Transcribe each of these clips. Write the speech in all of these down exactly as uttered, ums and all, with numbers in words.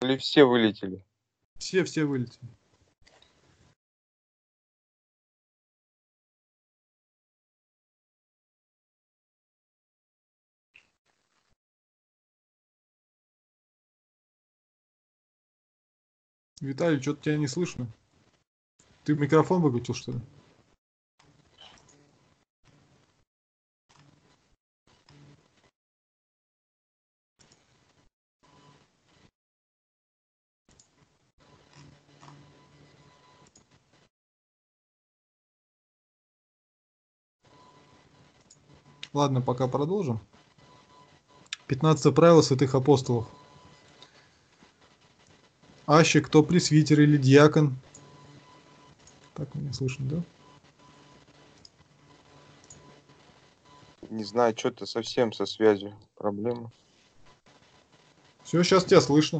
Или все вылетели? Все, все вылетели. Виталий, что-то тебя не слышно. Ты микрофон выключил, что ли? Ладно, пока продолжим. Пятнадцатое правило святых апостолов. Аще кто пресвитер или диакон. Так меня слышно, да? Не знаю, что-то совсем со связью проблема. Все, сейчас тебя слышно.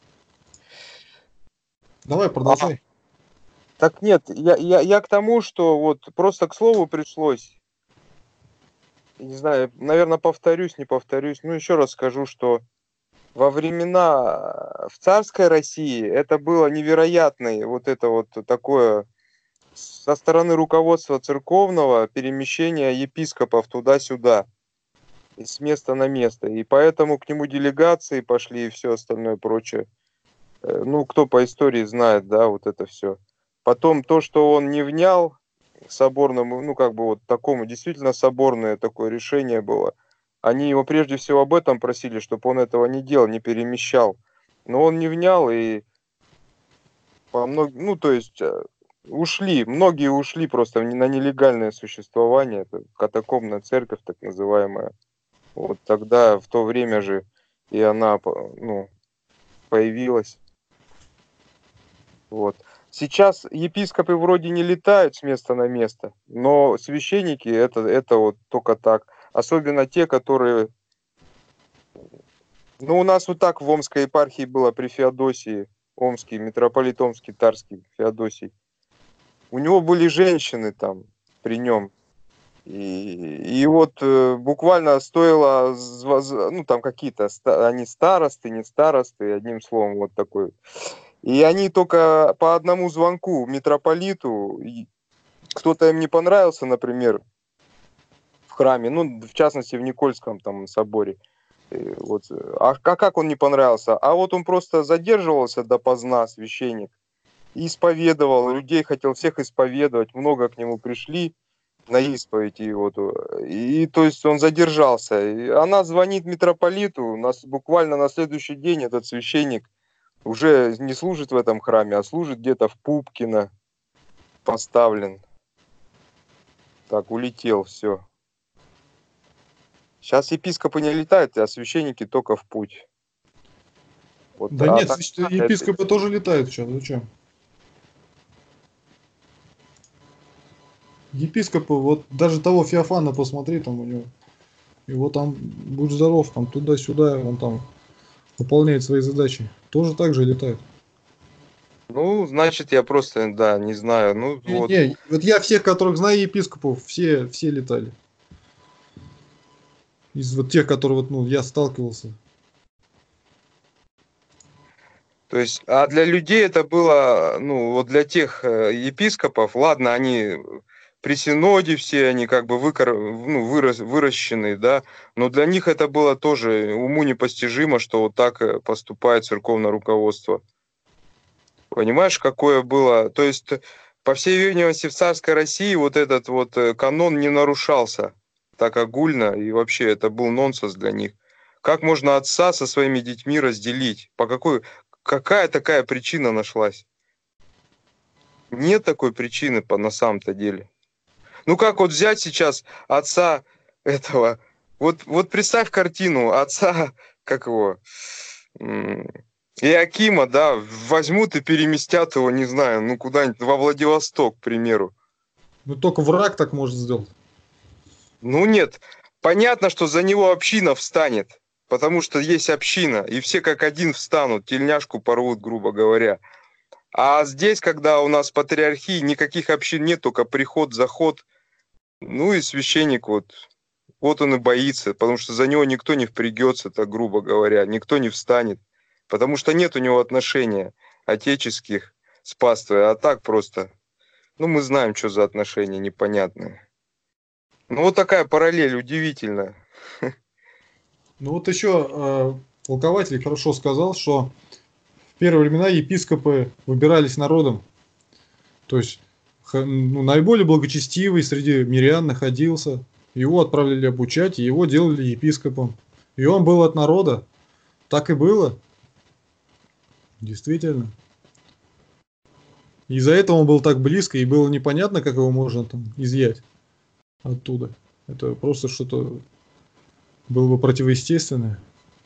Давай, А, продолжай. так нет, я, я, я к тому, что вот просто к слову пришлось. Не знаю, наверное, повторюсь, не повторюсь. Ну, еще раз скажу, что во времена в царской России это было невероятное, вот это вот такое со стороны руководства церковного перемещение епископов туда-сюда, и с места на место. И поэтому к нему делегации пошли и все остальное прочее. Э, Ну, кто по истории знает, да, вот это все. Потом то, что он не внял соборному, ну, как бы вот такому, действительно соборное такое решение было. Они его прежде всего об этом просили, чтобы он этого не делал, не перемещал. Но он не внял, и по мног... ну, то есть э, ушли, многие ушли просто в не- на нелегальное существование, это катакомная церковь так называемая. Вот тогда, в то время же, и она, по- ну, появилась. Вот. Сейчас епископы вроде не летают с места на место, но священники это, это вот только так. Особенно те, которые... Ну, у нас вот так в Омской епархии было при Феодосии, Омский, митрополит Омский, Тарский, Феодосий. У него были женщины там при нем. И, и вот э, буквально стоило, зва- з- ну там какие-то, ста- они старосты, не старосты, одним словом, вот такой. И они только по одному звонку митрополиту, и кто-то им не понравился, например, в храме, ну, в частности, в Никольском там соборе. э, Вот, э, а ка- как он не понравился? А вот он просто задерживался допоздна, священник, и исповедовал, людей хотел всех исповедовать, много к нему пришли на исповедь, и вот, э, и, то есть он задержался. И она звонит митрополиту, нас буквально на следующий день этот священник уже не служит в этом храме, а служит где-то в Пупкино, поставлен. Так, улетел, все. Сейчас епископы не летают, а священники только в путь. Вот, Да а нет, так, свящ- это, епископы тоже летают сейчас. Зачем? Епископы, вот даже того Феофана посмотри, там у него. Его там, будь здоров, там туда-сюда, он там выполняет свои задачи. Тоже так же летает. ну, значит, я просто, да, не знаю. Ну, вот. Не-не, вот я всех, которых знаю епископов, все, все летали. Из вот тех, которые вот, ну, я сталкивался. То есть, а для людей это было, ну, вот для тех э, епископов, ладно, они при синоде все, они как бы выкор, ну, вырос, выращены, да, но для них это было тоже уму непостижимо, что вот так э, поступает церковное руководство. Понимаешь, какое было? То есть, по всей видимости, в царской России вот этот вот э, канон не нарушался так огульно, и вообще это был нонсенс для них. Как можно отца со своими детьми разделить? По какой, какая такая причина нашлась? Нет такой причины по, на самом-то деле. Ну как вот взять сейчас отца этого, вот, вот представь картину отца, как его, м, Иакима, да, возьмут и переместят его, не знаю, ну куда-нибудь во Владивосток, к примеру. Ну только враг так может сделать. Ну нет, понятно, что за него община встанет, потому что есть община, и все как один встанут, тельняшку порвут, грубо говоря. А здесь, когда у нас патриархии, никаких общин нет, только приход, заход, ну и священник вот, вот он и боится, потому что за него никто не впрягется, так грубо говоря, никто не встанет. Потому что нет у него отношения отеческих с паствой, а так просто. Ну, мы знаем, что за отношения непонятные. Ну, вот такая параллель удивительная. Ну вот еще э, толкователь хорошо сказал, что в первые времена епископы выбирались народом. То есть х- ну, наиболее благочестивый среди мирян находился. Его отправляли обучать, и его делали епископом. И он был от народа. Так и было, действительно. Из-за этого он был так близко, и было непонятно, как его можно там изъять оттуда. Это просто что-то было бы противоестественное.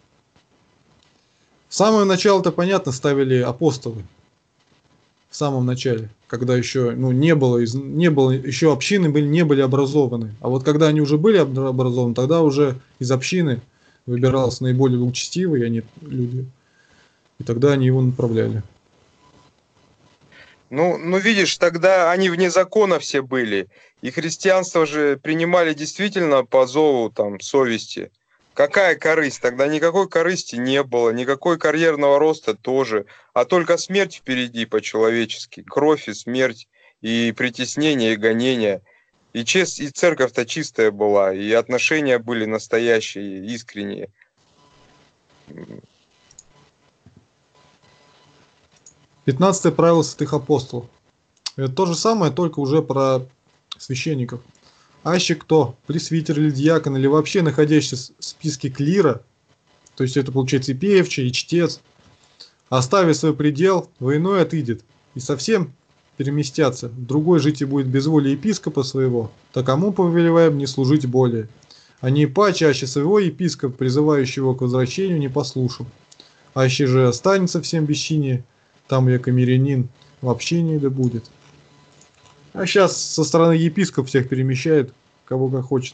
С самого начала-то, понятно, ставили апостолы. В самом начале, когда еще ну, не было, из- не было, еще общины были, не были образованы. А вот когда они уже были об- образованы, тогда уже из общины выбирался наиболее благочестивые они люди. И тогда они его направляли. Ну, ну, видишь, тогда они вне закона все были. И христианство же принимали действительно по зову там совести. Какая корысть? Тогда никакой корысти не было, никакой карьерного роста тоже, а только смерть впереди по-человечески. Кровь и смерть, и притеснение, и гонение. И, честь, и церковь-то чистая была, и отношения были настоящие, искренние. Пятнадцатое правило святых апостолов. Это то же самое, только уже про священников. Аще кто, пресвитер или дьякон, или вообще находящийся в списке клира, то есть это получается и певчий, и чтец, оставив свой предел, во иной отыдет, и совсем переместятся, в другой жить и будет без воли епископа своего, то кому повелеваем не служить более. А не па чаще своего епископа, призывающего к возвращению, не послушал. Аще же останется всем бесчиние, там яко мирянин в общении да будет. А сейчас со стороны епископ всех перемещает, кого как хочет.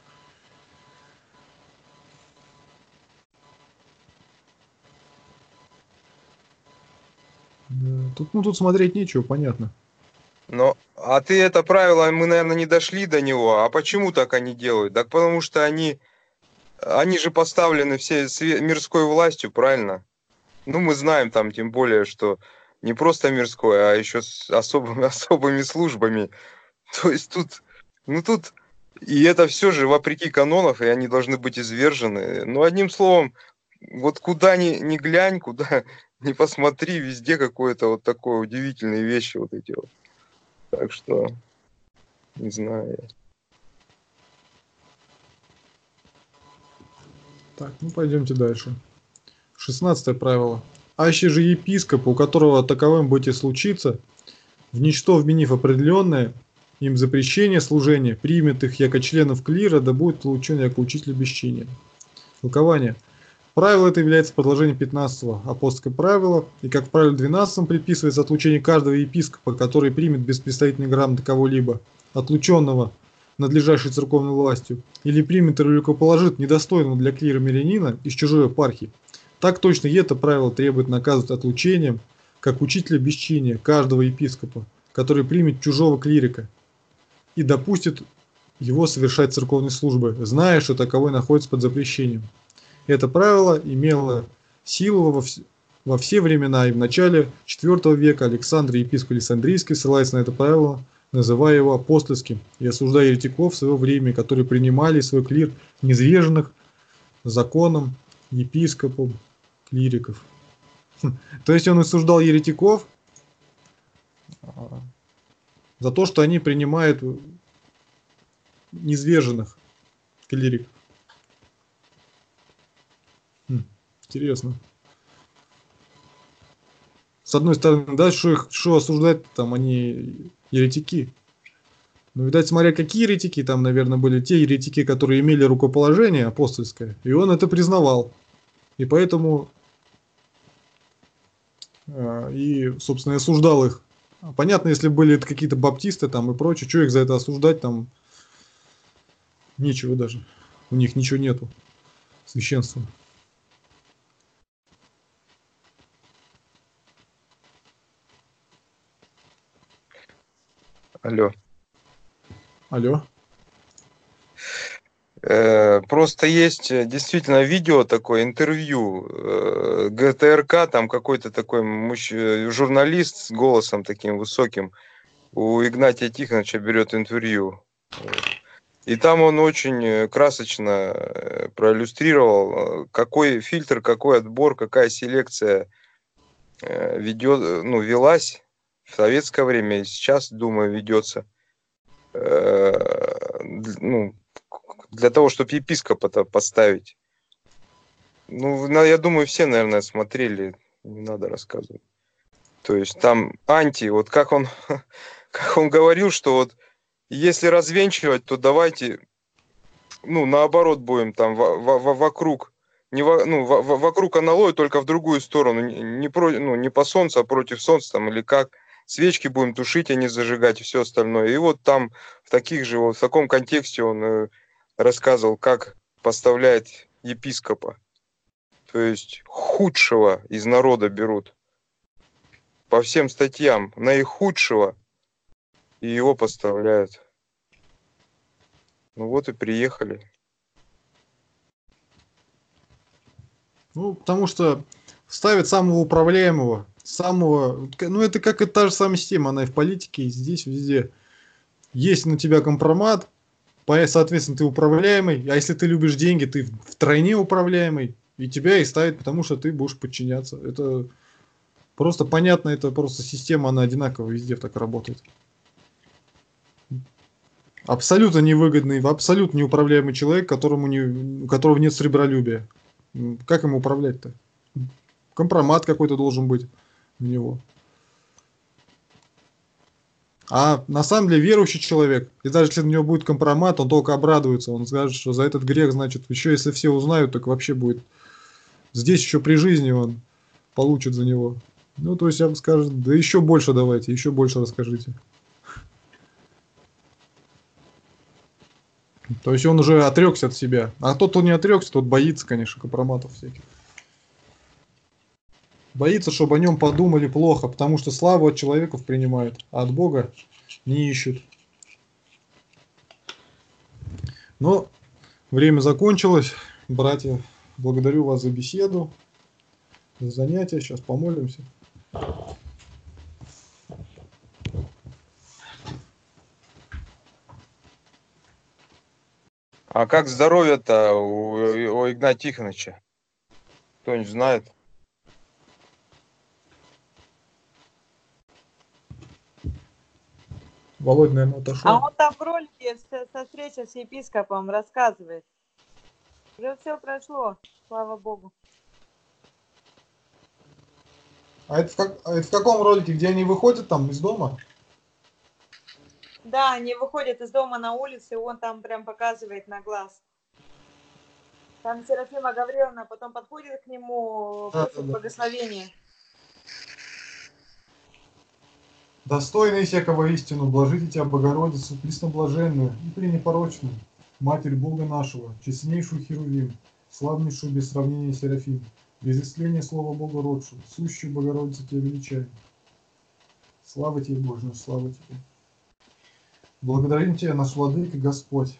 Да, тут, ну, тут смотреть нечего, понятно. Но, а ты это правило, мы, наверное, не дошли до него. А почему так они делают? Так потому что они, они же поставлены всей све- мирской властью, правильно? Ну, мы знаем там, тем более, что не просто мирской, а еще с особыми, особыми службами. То есть тут, ну тут, и это все же вопреки канонов, и они должны быть извержены. Ну, одним словом, вот куда ни, ни глянь, куда ни посмотри, везде какое-то вот такое удивительные вещи вот эти вот. Так что, не знаю. Так, ну пойдемте дальше. Шестнадцатое правило. Аще же епископ, у которого таковым быть и случится, в ничто вменив определенное, им запрещение служения, примет их яко членов клира, да будет получен яко учитель бесчиния. Толкование. Правило это является продолжением пятнадцатого апостольского правила, и как в правиле двенадцатом предписывается отлучение каждого епископа, который примет без представительной грамоты кого-либо, отлученного надлежащей церковной властью, или примет или рукоположит недостойного для клира мирянина из чужой епархии. Так точно и это правило требует наказывать отлучением, как учителя бесчиния, каждого епископа, который примет чужого клирика и допустит его совершать церковные службы, зная, что таковой находится под запрещением. Это правило имело силу во, вс- во все времена, и в начале четвёртого века Александр, епископ Александрийский, ссылается на это правило, называя его апостольским и осуждая еретиков в свое время, которые принимали свой клир низверженных законом епископом клириков. То есть он осуждал еретиков а, за то, что они принимают низверженных клириков. Хм, интересно. С одной стороны, да, что их, что осуждать, там они еретики. Ну, видать, смотря какие еретики, там, наверное, были те еретики, которые имели рукоположение апостольское, и он это признавал. И поэтому, э, и, собственно, и осуждал их. А понятно, если были это какие-то баптисты там и прочее, что их за это осуждать, там нечего даже. У них ничего нету священства. Алло. Алло. Э, Просто есть э, действительно видео такое, интервью э, Г Т Р К, там какой-то такой мужч- э, журналист с голосом таким высоким у Игнатия Тихоновича берет интервью. Вот. И там он очень э, красочно э, проиллюстрировал, э, какой фильтр, какой отбор, какая селекция э, ведет, э, ну, велась в советское время и сейчас, думаю, ведется. э, д- ну, к- для того, чтобы епископа-то поставить. Ну, на- я думаю, все, наверное, смотрели, не надо рассказывать. То есть там анти, вот как он, как он говорил, что вот если развенчивать, то давайте, ну, наоборот будем там во- во- во- вокруг, не во, ну, во- во- вокруг аналоя, только в другую сторону, не, не про, ну, не по солнцу, а против солнца там или как. Свечки будем тушить, а не зажигать и все остальное. И вот там в таких же, вот в таком контексте он э, рассказывал, как поставляет епископа. То есть худшего из народа берут по всем статьям, наихудшего, и его поставляют. Ну вот и приехали. Ну, потому что ставят самого управляемого, самого... Ну, это как и та же самая система, она и в политике, и здесь, везде. Есть на тебя компромат, по- соответственно, ты управляемый, а если ты любишь деньги, ты втройне управляемый, и тебя и ставят, потому что ты будешь подчиняться. Это просто понятно, это просто система, она одинаково везде так работает. Абсолютно невыгодный, абсолютно неуправляемый человек, которому не, у которого нет сребролюбия. М, Как ему управлять-то? Компромат какой-то должен быть у него. А на самом деле верующий человек, и даже если у него будет компромат, он только обрадуется. Он скажет, что за этот грех, значит, еще если все узнают, так вообще будет. Здесь еще при жизни он получит за него. Ну, то есть я бы скажу, да еще больше давайте, еще больше расскажите. То есть он уже отрекся от себя. А тот, кто не отрекся, тот боится, конечно, компроматов всяких. Боится, чтобы о нем подумали плохо, потому что славу от человеков принимают, а от Бога не ищут. Но время закончилось. Братья, благодарю вас за беседу, за занятия. Сейчас помолимся. А как здоровье-то у, у Игнатия Тихоновича? Кто-нибудь знает? Володя, наверное, А отошел. он там в ролике со, со встречи с епископом рассказывает. Уже все прошло, слава богу. А это, в как- а это в каком ролике, где они выходят там из дома? Да, они выходят из дома на улицу, и он там прям показывает на глаз. Там Серафима Гавриловна потом подходит к нему, Да, да, просит да. благословения. Достойный всякого истину, блажите тебя, Богородицу, пресноблаженную и пренепорочную, Матерь Бога нашего, честнейшую Херувим, славнейшую без сравнения Серафим, без исцеления Слова Бога родшую, сущую Богородицу тебя величаем. Слава тебе, Боже, слава тебе. Благодарим тебя, наш Владыка Господь,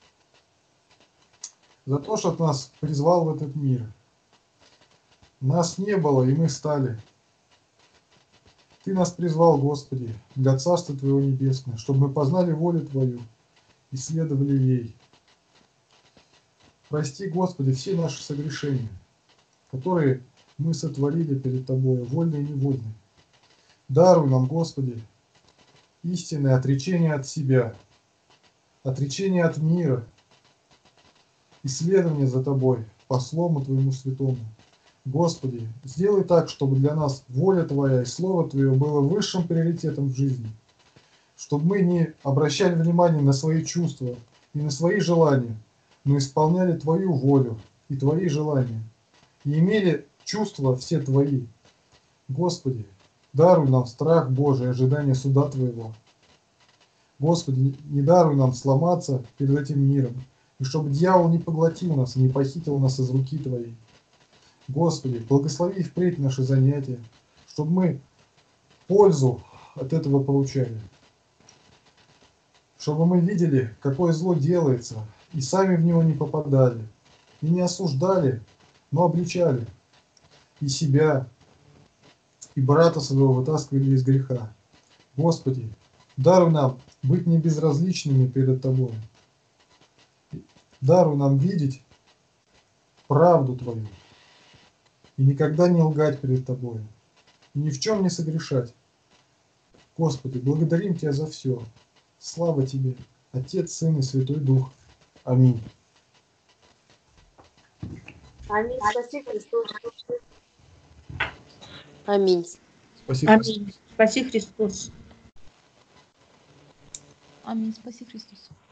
за то, что ты нас призвал в этот мир. Нас не было, и мы стали. Ты нас призвал, Господи, для Царства Твоего Небесного, чтобы мы познали волю Твою и следовали ей. Прости, Господи, все наши согрешения, которые мы сотворили перед Тобой, вольно и невольно. Даруй нам, Господи, истинное отречение от себя, отречение от мира, исследование за Тобой, по Слову Твоему Святому. Господи, сделай так, чтобы для нас воля Твоя и Слово Твое было высшим приоритетом в жизни, чтобы мы не обращали внимания на свои чувства и на свои желания, но исполняли Твою волю и Твои желания, и имели чувства все Твои. Господи, даруй нам страх Божий и ожидание суда Твоего. Господи, не даруй нам сломаться перед этим миром, и чтобы дьявол не поглотил нас и не похитил нас из руки Твоей. Господи, благослови впредь наши занятия, чтобы мы пользу от этого получали, чтобы мы видели, какое зло делается, и сами в него не попадали, и не осуждали, но обличали, и себя, и брата своего вытаскивали из греха. Господи, даруй нам быть не безразличными перед Тобой. Даруй нам видеть правду Твою и никогда не лгать перед Тобой, и ни в чем не согрешать. Господи, благодарим Тебя за все. Слава Тебе, Отец, Сын и Святой Дух. Аминь. Аминь. Спаси Христос. Аминь. Спасибо. Аминь. Спаси Христос. Аминь. Спаси Христос.